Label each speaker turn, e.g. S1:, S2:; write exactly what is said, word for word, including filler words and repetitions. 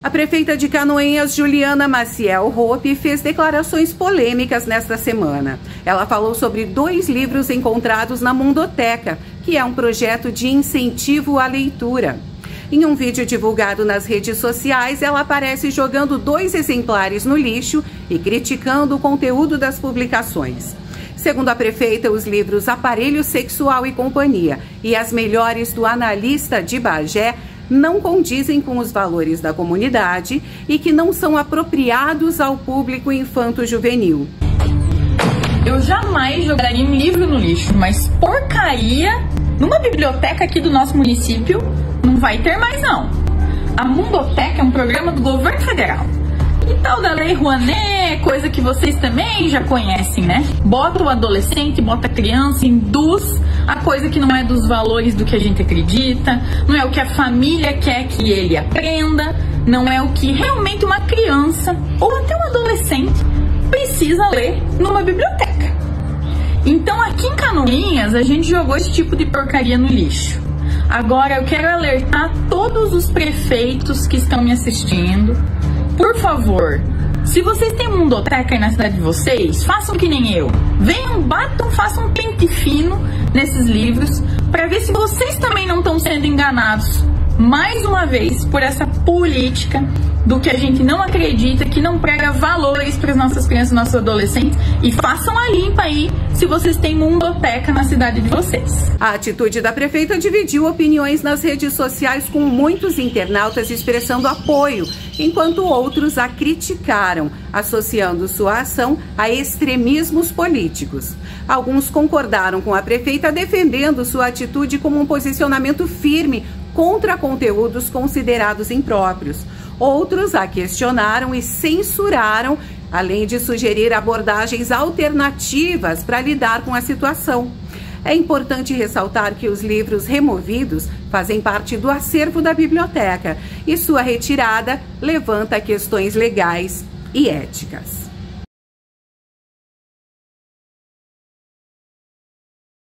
S1: A prefeita de Canoinhas, Juliana Maciel Hoppe, fez declarações polêmicas nesta semana. Ela falou sobre dois livros encontrados na Mundoteca, que é um projeto de incentivo à leitura. Em um vídeo divulgado nas redes sociais, ela aparece jogando dois exemplares no lixo e criticando o conteúdo das publicações. Segundo a prefeita, os livros Aparelho Sexual e Companhia e As Melhores do Analista de Bagé não condizem com os valores da comunidade e que não são apropriados ao público infanto-juvenil.
S2: Eu jamais jogaria um livro no lixo, mas porcaria numa biblioteca aqui do nosso município não vai ter mais não. A Mundoteca é um programa do governo federal. E tal da Lei Rouanet, coisa que vocês também já conhecem, né? Bota o adolescente, bota a criança, induz a coisa que não é dos valores do que a gente acredita, não é o que a família quer que ele aprenda, não é o que realmente uma criança ou até um adolescente precisa ler numa biblioteca. Então aqui em Canoinhas a gente jogou esse tipo de porcaria no lixo. Agora eu quero alertar todos os prefeitos que estão me assistindo. Por favor, se vocês têm Mundoteca aí na cidade de vocês, façam que nem eu. Venham, batam, façam um pente fino nesses livros para ver se vocês também não estão sendo enganados, mais uma vez, por essa política do que a gente não acredita, que não prega valores para as nossas crianças e nossos adolescentes. E façam a limpa aí se vocês têm Mundoteca na cidade de vocês.
S1: A atitude da prefeita dividiu opiniões nas redes sociais, com muitos internautas expressando apoio, enquanto outros a criticaram, associando sua ação a extremismos políticos. Alguns concordaram com a prefeita, defendendo sua atitude como um posicionamento firme contra conteúdos considerados impróprios. Outros a questionaram e censuraram, além de sugerir abordagens alternativas para lidar com a situação. É importante ressaltar que os livros removidos fazem parte do acervo da biblioteca e sua retirada levanta questões legais e éticas.